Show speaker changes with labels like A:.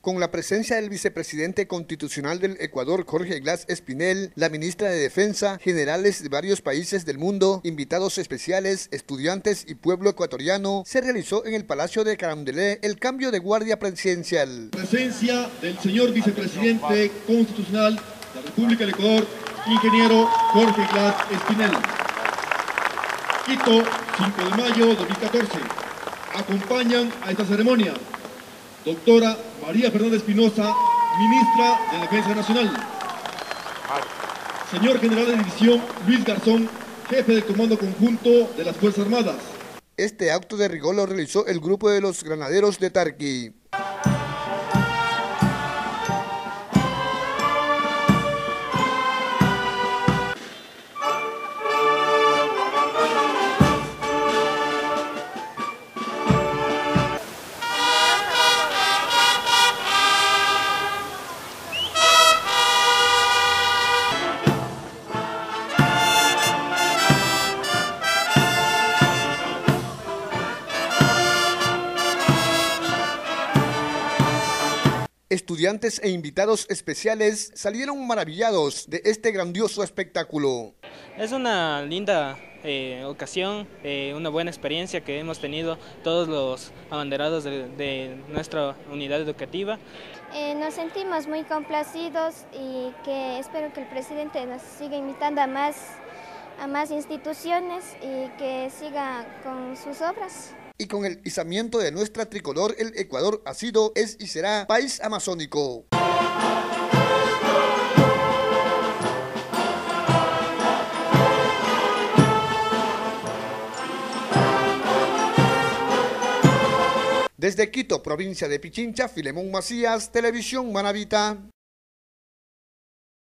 A: Con la presencia del vicepresidente constitucional del Ecuador, Jorge Glass Espinel, la ministra de Defensa, generales de varios países del mundo, invitados especiales, estudiantes y pueblo ecuatoriano, se realizó en el Palacio de Carondelet el cambio de guardia presidencial.
B: Presencia del señor vicepresidente constitucional de la República del Ecuador, ingeniero Jorge Glass Espinel. Quito, 5 de mayo de 2014. Acompañan a esta ceremonia doctora María Fernanda Espinosa, ministra de Defensa Nacional. Señor general de división Luis Garzón, jefe del Comando Conjunto de las Fuerzas Armadas.
A: Este acto de rigor lo realizó el grupo de los granaderos de Tarqui. Estudiantes e invitados especiales salieron maravillados de este grandioso espectáculo.
C: Es una linda ocasión, una buena experiencia que hemos tenido todos los abanderados de nuestra unidad educativa.
D: Nos sentimos muy complacidos y que espero que el presidente nos siga invitando a más instituciones y que siga con sus obras.
A: Y con el izamiento de nuestra tricolor, el Ecuador ha sido, es y será país amazónico. Desde Quito, provincia de Pichincha, Filemón Macías, Televisión Manabita.